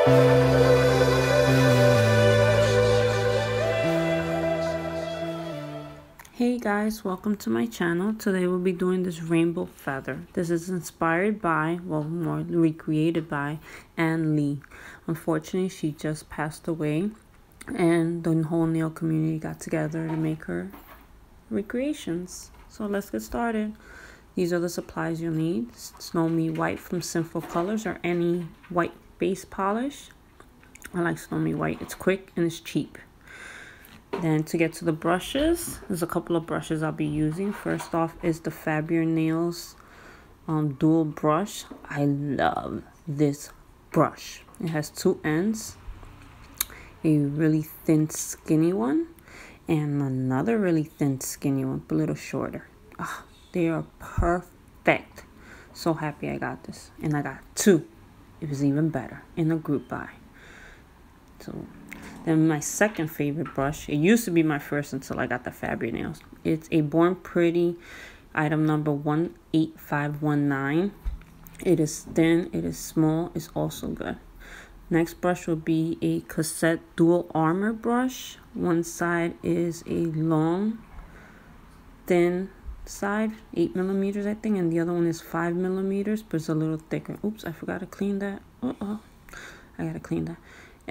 Hey guys, welcome to my channel. Today we'll be doing this rainbow feather. This is inspired by, well, more recreated by Ann Lee. Unfortunately, she just passed away and the whole nail community got together to make her recreations. So let's get started. These are the supplies you'll need. Snow Me White from Sinful Colors or any white base polish. I like Snow Me White. It's quick and it's cheap. Then to get to the brushes, there's a couple of brushes I'll be using. First off is the Fabian Nails dual brush. I love this brush. It has two ends, a really thin skinny one and another really thin skinny one, but a little shorter. They are perfect. So happy I got this, and I got two. It was even better in a group buy. So then my second favorite brush, it used to be my first until I got the Fabian Nails. It's a Born Pretty item number 18519. It is thin, it is small, it's also good. Next brush will be a Cassette Dual Armor brush. One side is a long, thin side, 8 millimeters I think, and the other one is 5 millimeters, but it's a little thicker. Oops, I forgot to clean that. I gotta clean that.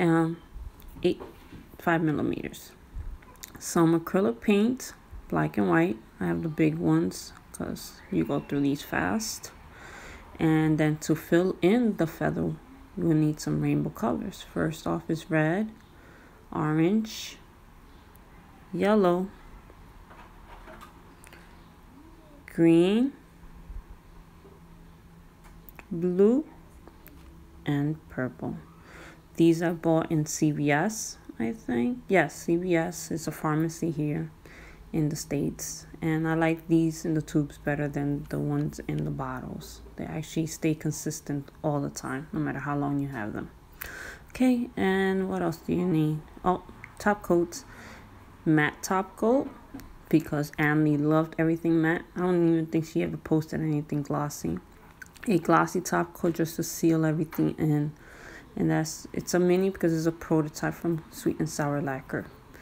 5 millimeters. Some acrylic paint, black and white. I have the big ones because you go through these fast. And then to fill in the feather, you'll need some rainbow colors. First off is red, orange, yellow, green, blue, and purple. These I bought in CVS, I think. Yes, CVS is a pharmacy here in the States. And I like these in the tubes better than the ones in the bottles. They actually stay consistent all the time, no matter how long you have them. Okay, and what else do you need? Oh, top coats. Matte top coat, because Ann Lee loved everything matte. I don't even think she ever posted anything glossy. A glossy top coat just to seal everything in. And it's a mini because it's a prototype from Sweet and Sour Lacquer.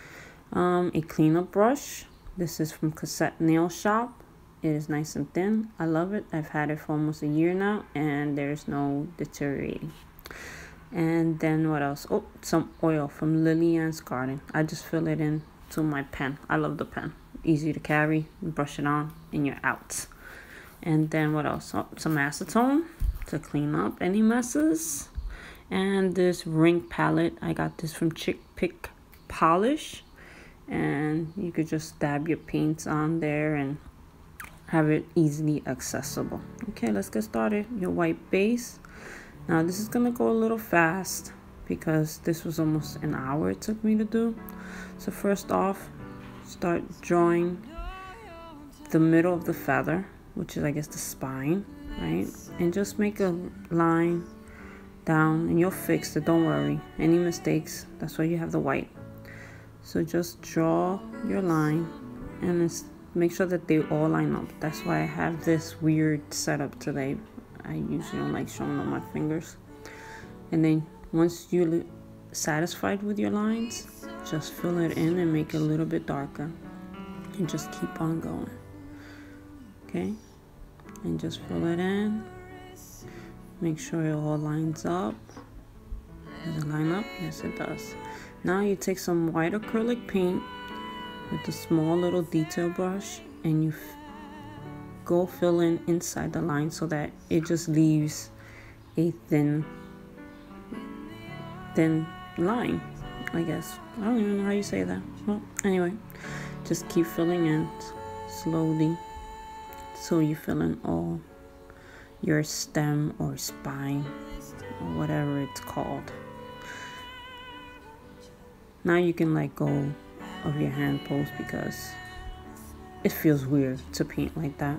A cleanup brush. This is from Cassette Nail Shop. It is nice and thin. I love it. I've had it for almost a year now and there's no deteriorating. And then what else? Oh, some oil from Lillian's Garden. I just fill it in to my pen. I love the pen. Easy to carry, brush it on, and you're out. And then what else? Oh, some acetone to clean up any messes. And this ring palette, I got this from Chick Pick Polish, and you could just dab your paints on there and have it easily accessible. Okay, let's get started. Your white base. Now this is gonna go a little fast because this was almost an hour it took me to do. So first off, start drawing the middle of the feather, which is I guess the spine, right? And just make a line down and you'll fix it, don't worry. Any mistakes, that's why you have the white. So just draw your line and make sure that they all line up. That's why I have this weird setup today. I usually don't like showing on my fingers. And then once you're satisfied with your lines, just fill it in and make it a little bit darker and just keep on going. Okay, and just fill it in. Make sure it all lines up. Does it line up? Yes, it does. Now you take some white acrylic paint with a small little detail brush and you go fill in inside the line so that it just leaves a thin line, I guess. I don't even know how you say that. Well, anyway, just keep filling in slowly so you fill in all your stem or spine or whatever it's called. Now you can let go of your hand pose because it feels weird to paint like that.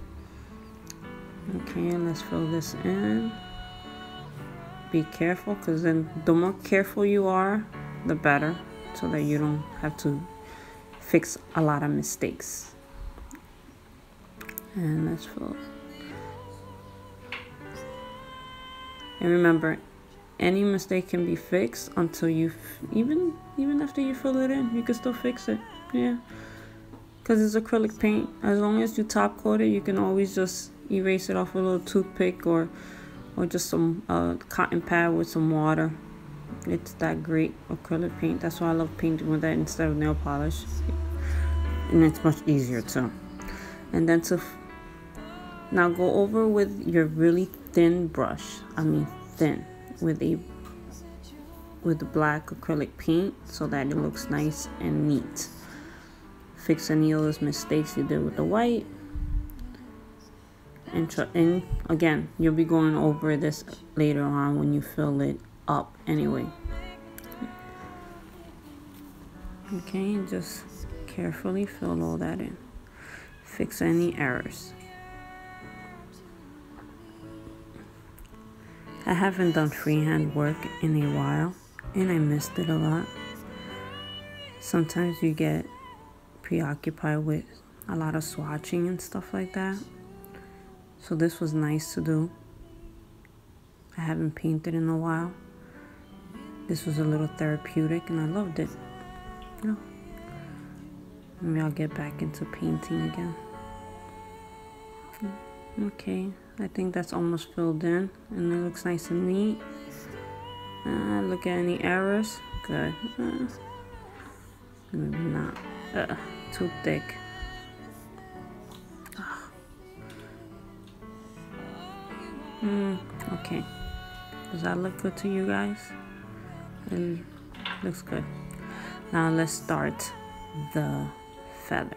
Okay, let's fill this in. Be careful, because then the more careful you are, the better, so that you don't have to fix a lot of mistakes. And let's fill. And remember, any mistake can be fixed until you even after you fill it in, you can still fix it. Yeah, because it's acrylic paint. As long as you top coat it, you can always just erase it off with a little toothpick or just some cotton pad with some water. It's that great acrylic paint. That's why I love painting with that instead of nail polish, and it's much easier too. And then now go over with your really thin brush. I mean thin, with the black acrylic paint, so that it looks nice and neat. Fix any of those mistakes you did with the white. And again, you'll be going over this later on when you fill it up anyway. Okay, and just carefully fill all that in. Fix any errors. I haven't done freehand work in a while, and I missed it a lot. Sometimes you get preoccupied with a lot of swatching and stuff like that. So this was nice to do. I haven't painted in a while. This was a little therapeutic and I loved it. You know, maybe I'll get back into painting again. Okay, I think that's almost filled in and it looks nice and neat. Look at any errors. Good. Maybe not. Too thick. Okay. Does that look good to you guys? It looks good. Now let's start the feather.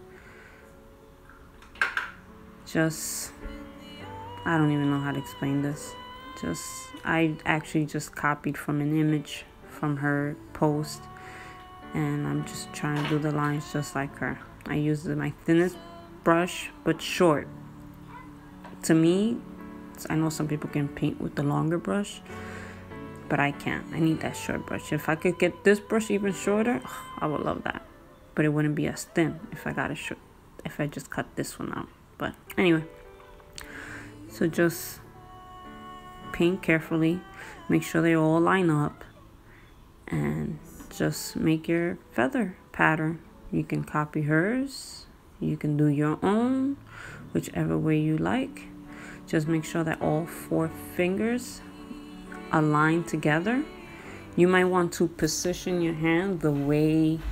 I don't even know how to explain this. I actually just copied from an image from her post, and I'm just trying to do the lines just like her. I used my thinnest brush, but short. To me, I know some people can paint with the longer brush, but I can't. I need that short brush. If I could get this brush even shorter, I would love that. But it wouldn't be as thin if I got it short, if I just cut this one out. But anyway, so just paint carefully, make sure they all line up, and just make your feather pattern. You can copy hers, you can do your own, whichever way you like. Just make sure that all 4 fingers align together. You might want to position your hand the way,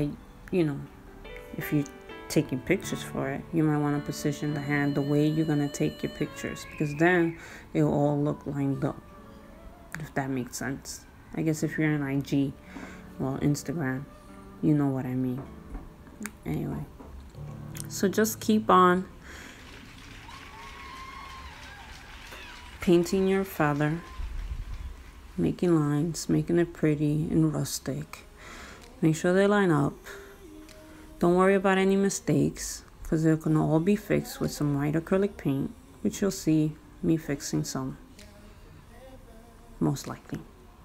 if you're taking pictures for it, you might want to position the hand the way you're going to take your pictures, because then it'll all look lined up, if that makes sense. I guess if you're on IG, well, Instagram, you know what I mean. Anyway, so just keep on painting your feather, making lines, making it pretty and rustic. Make sure they line up. Don't worry about any mistakes, because they're going to all be fixed with some white acrylic paint, which you'll see me fixing some, most likely.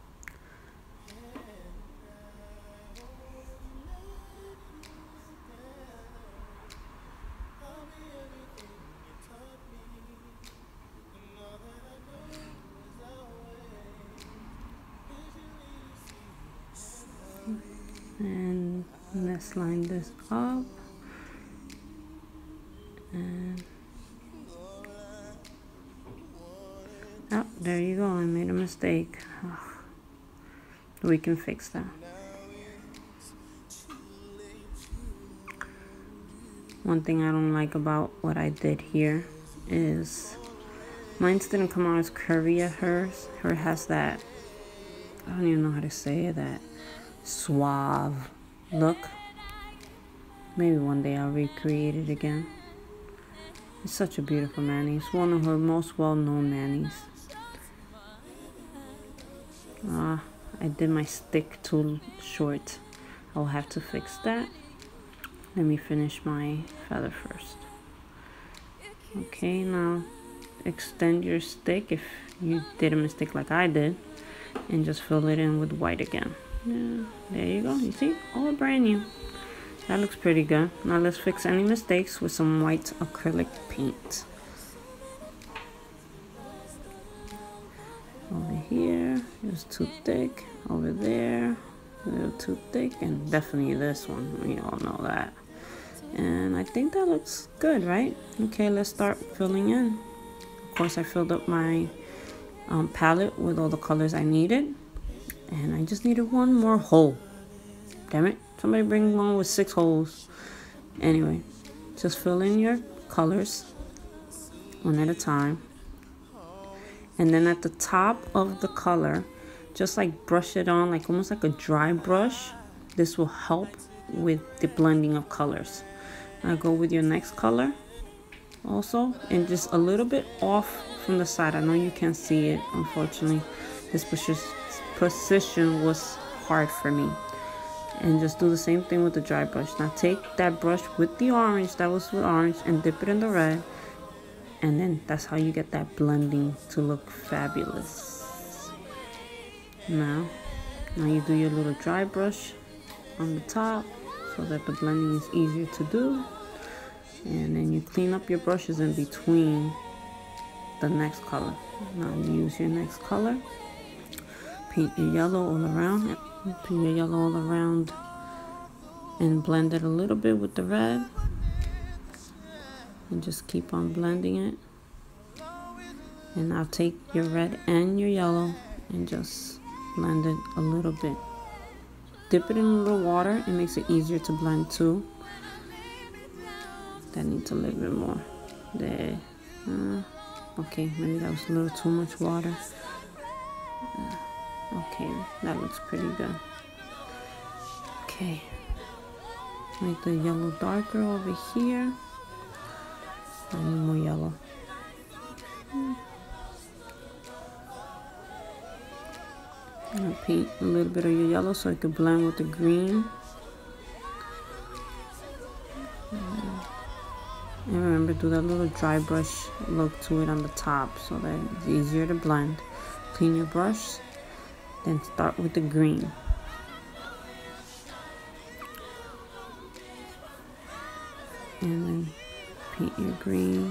And let's line this up, and oh, there you go. I made a mistake. We can fix that. One thing I don't like about what I did here is mine didn't come out as curvy as hers. Hers has that, I don't even know how to say it, that suave look. Maybe one day I'll recreate it again. It's such a beautiful mani. It's one of her most well-known manis. I did my stick too short. I'll have to fix that. Let me finish my feather first. Okay, now extend your stick if you did a mistake like I did, and just fill it in with white again. Yeah, there you go. You see, all brand new. That looks pretty good. Now let's fix any mistakes with some white acrylic paint. Over here, it was too thick. Over there, a little too thick, and definitely this one, we all know that. And I think that looks good, right? Okay, let's start filling in. Of course, I filled up my palette with all the colors I needed, and I just needed one more hole. Damn it, somebody bring one with 6 holes. Anyway, just fill in your colors one at a time, and then at the top of the color, just like brush it on, like almost like a dry brush. This will help with the blending of colors. Now go with your next color also, and just a little bit off from the side. I know you can't see it, unfortunately. This position was hard for me. And just do the same thing with the dry brush. Now take that brush with the orange, that was with orange, and dip it in the red. And then that's how you get that blending to look fabulous. Now you do your little dry brush on the top so that the blending is easier to do. And then you clean up your brushes in between the next color. Now you use your next color. Paint your yellow all around. Paint your yellow all around and blend it a little bit with the red. And just keep on blending it. And now take your red and your yellow and just blend it a little bit. Dip it in a little water. It makes it easier to blend too. That needs a little bit more. There. Okay, maybe that was a little too much water. Okay, that looks pretty good. Okay. Make the yellow darker over here. I need more yellow. I'm gonna paint a little bit of your yellow so it can blend with the green. And remember, do that little dry brush look to it on the top so that it's easier to blend. Clean your brush, then start with the green. And then paint your green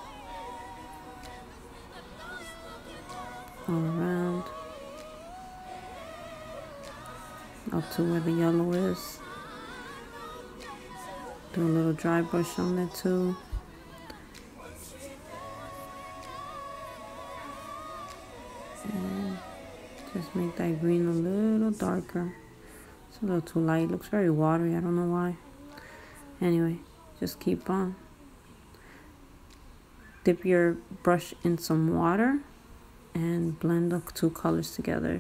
all around up to where the yellow is. Do a little dry brush on there too. And just make that green a little darker. It's a little too light. It looks very watery. I don't know why. Anyway, just keep on. Dip your brush in some water and blend the 2 colors together.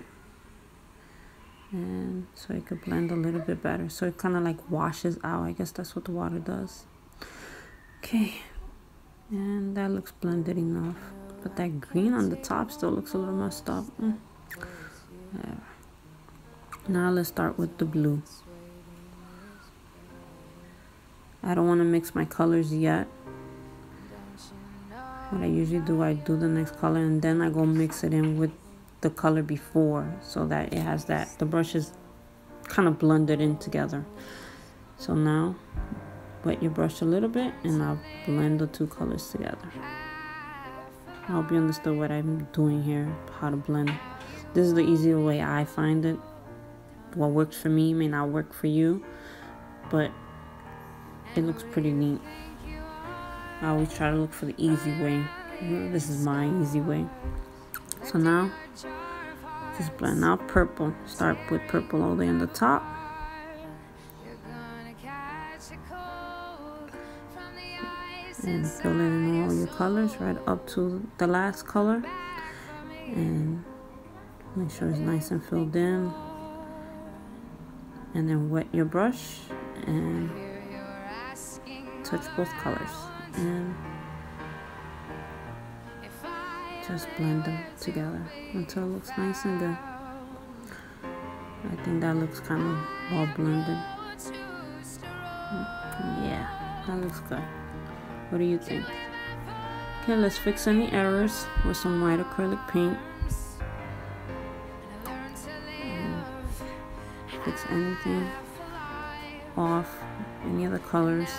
And so it could blend a little bit better. So it kind of like washes out. I guess that's what the water does. Okay. And that looks blended enough. But that green on the top still looks a little messed up. There. Now let's start with the blue. I don't want to mix my colors yet. What I usually do, I do the next color and then I go mix it in with the color before so that it has that, the brush is kind of blended in together. So now wet your brush a little bit and I'll blend the 2 colors together. I hope you understood what I'm doing here, how to blend. This is the easier way I find it. What works for me may not work for you, but it looks pretty neat. I always try to look for the easy way. This is my easy way. So now, just blend out purple. Start with purple all the way on the top. And fill in all your colors right up to the last color. And make sure it's nice and filled in. And then wet your brush and touch both colors. And just blend them together until it looks nice and good. I think that looks kind of all blended. Yeah, that looks good. What do you think? Okay, let's fix any errors with some white acrylic paint. And fix anything off, any of the colors.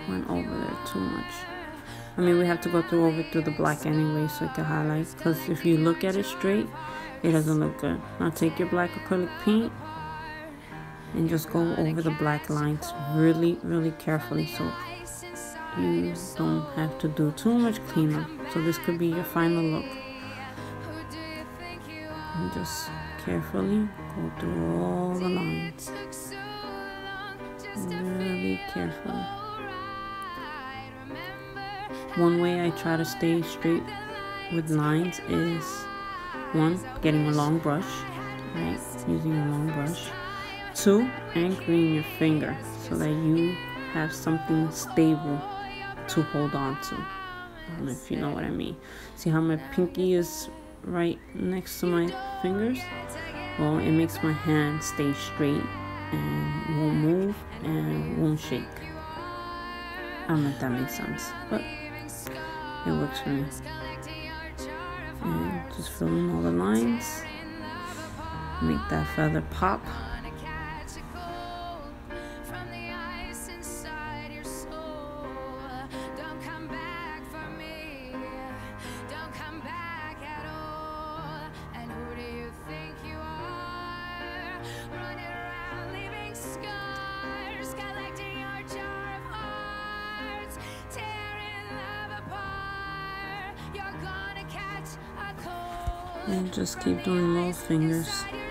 went over there too much. I mean, we have to go through the black anyway so it can highlight. Because if you look at it straight, it doesn't look good. Now take your black acrylic paint and just go over the black lines really, really carefully so you don't have to do too much cleanup. So this could be your final look. And just carefully go through all the lines. Really carefully. One way I try to stay straight with lines is, one, getting a long brush, right? Using a long brush. Two, anchoring your finger so that you have something stable to hold on to. I don't know if you know what I mean. See how my pinky is right next to my fingers? Well, it makes my hand stay straight and won't move and won't shake. I don't know if that makes sense, but it works for me. And just fill in all the lines. Make that feather pop. And just keep doing little fingers.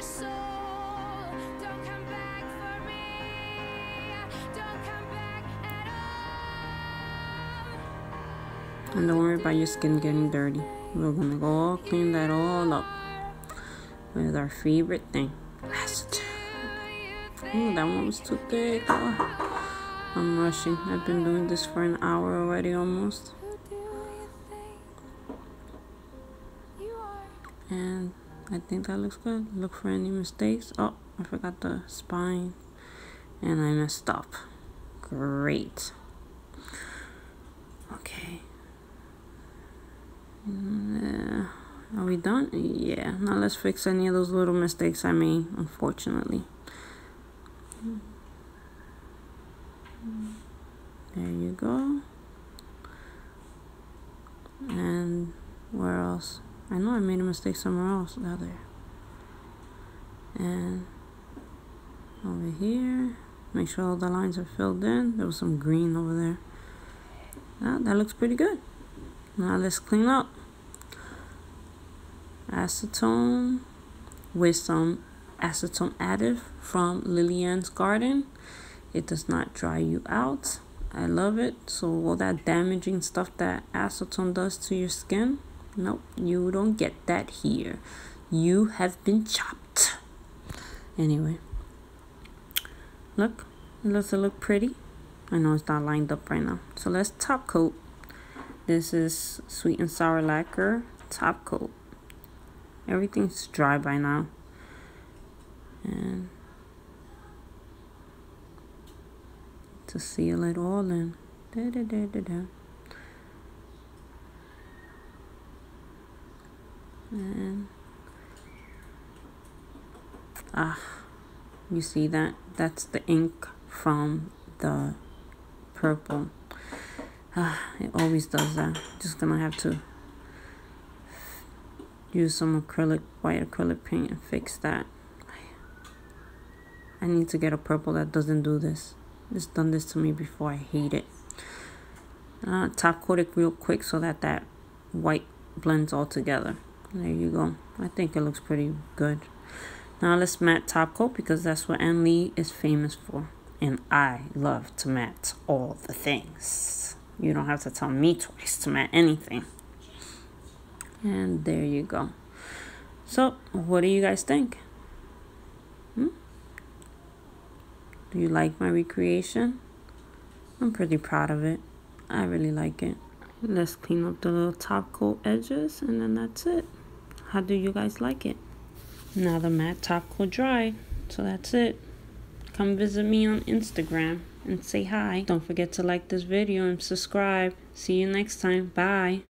And don't worry about your skin getting dirty. We're gonna go all clean that all up with our favorite thing, acetone. Oh, that one was too thick. Oh, I'm rushing. I've been doing this for an hour already almost. And I think that looks good. Look for any mistakes. Oh, I forgot the spine and I messed up. Great. Okay. Are we done? Yeah. Now let's fix any of those little mistakes I made, unfortunately. There you go. And where else? I know I made a mistake somewhere else. Now there. And over here. Make sure all the lines are filled in. There was some green over there. That looks pretty good. Now let's clean up. Acetone with some acetone additive from Lilianne's Garden. It does not dry you out. I love it. So all that damaging stuff that acetone does to your skin, nope, you don't get that here. You have been chopped. Anyway, look, does it look pretty? I know it's not lined up right now. So let's top coat. This is Sweet and Sour Lacquer top coat. Everything's dry by now. And to seal it all in. And you see that? That's the ink from the purple. It always does that. Just gonna have to use some white acrylic paint and fix that. I need to get a purple that doesn't do this. It's done this to me before. I hate it. Top coat it real quick so that white blends all together. There you go. I think it looks pretty good. Now let's matte top coat because that's what Ann Lee is famous for. And I love to matte all the things. You don't have to tell me twice to matte anything. And there you go. So, what do you guys think? Do you like my recreation? I'm pretty proud of it. I really like it. Let's clean up the little top coat edges and then that's it. How do you guys like it? Now the matte top coat dry. So that's it. Come visit me on Instagram and say hi. Don't forget to like this video and subscribe. See you next time. Bye.